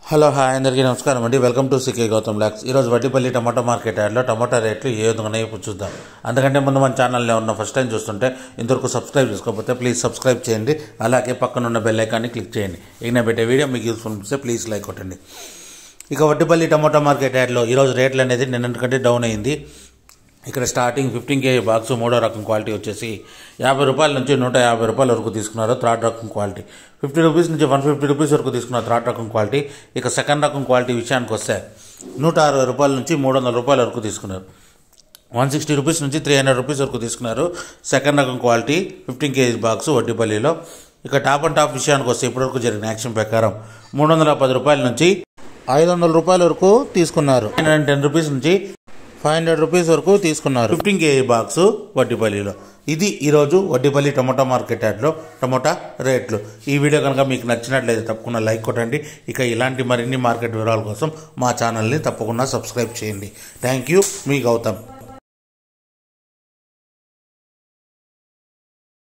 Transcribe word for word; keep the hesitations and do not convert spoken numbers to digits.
Hello hi అందరికీ నమస్కారం అండి. వెల్కమ్ టు సికే గౌతమ్ లాక్స్. ఈరోజు వడ్డిపల్లి టమాటో మార్కెట్ యార్డ్లో టమాటా రేట్లు ఏ విధంగా ఉన్నాయో ఇప్పుడు చూద్దాం. అందుకంటే ముందు మన ఛానల్లో ఉన్న ఫస్ట్ టైం చూస్తుంటే ఇంతవరకు సబ్స్క్రైబ్ చేసుకోకపోతే ప్లీజ్ సబ్స్క్రైబ్ చేయండి. అలాగే పక్కన ఉన్న బెల్ ఐకాన్ని క్లిక్ చేయండి. ఇక నేను పెట్టే వీడియో మీకు యూస్ఫుల్ అనిపిస్తే ప్లీజ్ లైక్ కొట్టండి. ఇక వడ్డిపల్లి టమాటో మార్కెట్ యార్డ్లో ఈరోజు రేట్లు అనేది నిన్నటికంటే డౌన్ అయింది. ఇక్కడ స్టార్టింగ్ ఫిఫ్టీన్ కేజీ బాక్స్ మూడో రకం క్వాలిటీ వచ్చేసి యాభై రూపాయల నుంచి నూట యాభై రూపాయల వరకు తీసుకున్నారు. థర్డ్ రకం క్వాలిటీ ఫిఫ్టీ రూపీస్ నుంచి వన్ ఫిఫ్టీ రూపీస్ వరకు తీసుకున్నారు థర్డ్ రకం క్వాలిటీ. ఇక సెకండ్ రకం క్వాలిటీ విషయానికి వస్తే నూట అరవై రూపాయల నుంచి మూడు వందల రూపాయల వరకు తీసుకున్నారు. వన్ సిక్స్టీ రూపీస్ నుంచి త్రీ హండ్రెడ్ రూపీస్ వరకు తీసుకున్నారు సెకండ్ రకం క్వాలిటీ ఫిఫ్టీన్ కేజీ బాక్స్ వడ్డిపల్లిలో. ఇక టాప్ అండ్ టాప్ విషయానికి వస్తే ఇప్పటివరకు జరిగిన యాక్షన్ ప్రకారం మూడు వందల పది రూపాయల నుంచి ఐదు వందల రూపాయల వరకు తీసుకున్నారు. నైన్ హండ్రెడ్ టెన్ రూపీస్ నుంచి ఫైవ్ హండ్రెడ్ రూపీస్ వరకు తీసుకున్నారు ఫిఫ్టీన్ కేజీ బాక్స్ వడ్డిపల్లిలో. ఇది ఈరోజు వడ్డిపల్లి టమాటో మార్కెట్ యార్డ్లో టమాటా రేట్లు. ఈ వీడియో కనుక మీకు నచ్చినట్లయితే తప్పకుండా లైక్ కొట్టండి. ఇక ఇలాంటి మరిన్ని మార్కెట్ వివరాల కోసం మా ఛానల్ని తప్పకుండా సబ్స్క్రైబ్ చేయండి. థ్యాంక్ యూ, మీ గౌతమ్.